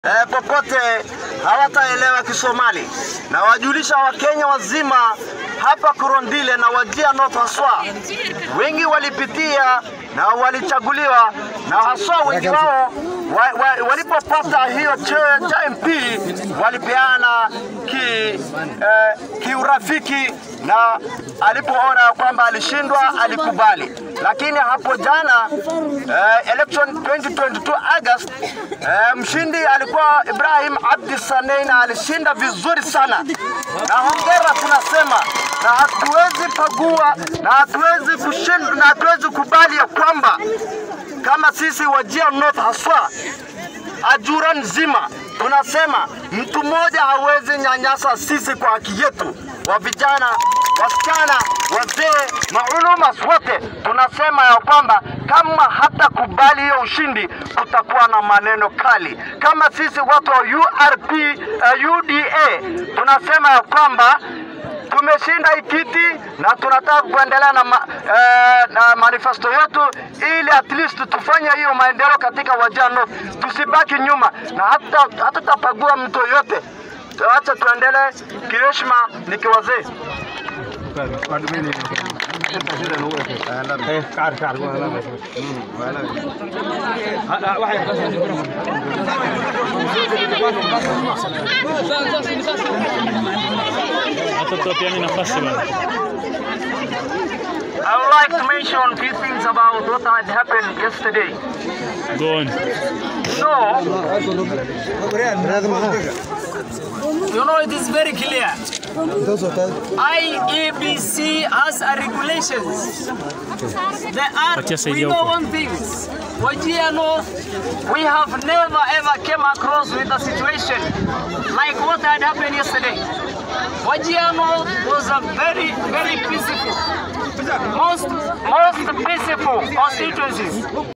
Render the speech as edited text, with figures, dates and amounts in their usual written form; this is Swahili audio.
popote hawataelewa Kisomali, na wajulisha Wakenya wazima hapa Kurondile na Wajir North haswa. Wengi walipitia na walichaguliwa, na haswa wengi wao walipopata hiyo cheo cha MP walipeana kiurafiki, na alipoona kwamba alishindwa alikubali. Lakini hapo jana election 2022 August, mshindi alikuwa Ibrahim Abdi Sanei na alishinda vizuri sana, na hongera tunasema, na hatuwezi pagua na hatuwezi kushinda na hatuwezi kubali ya kwamba kama sisi Wajir North haswa Ajura nzima tunasema mtu mmoja hawezi nyanyasa sisi kwa haki yetu, wa vijana, wasichana, wazee, mauluma wote. Tunasema ya kwamba kama hata kubali hiyo ushindi kutakuwa na maneno kali. Kama sisi watu wa UDA tunasema ya kwamba tumeshinda ikiti na tunataka kuendelea na manifesto yetu, ili at least tufanye hiyo maendeleo katika Wajir North, tusibaki nyuma na hata tutapagua mtu yote. Acha tuendelee kiheshima nikiwazee. I would like to mention a few things about what had happened yesterday. Go on. So, you know, it is very clear. IEBC has a regulations. We know one thing. Wajir North, we have never ever came across with a situation like what had happened yesterday. Wajir North was a very, very peaceful, most peaceful constituencies.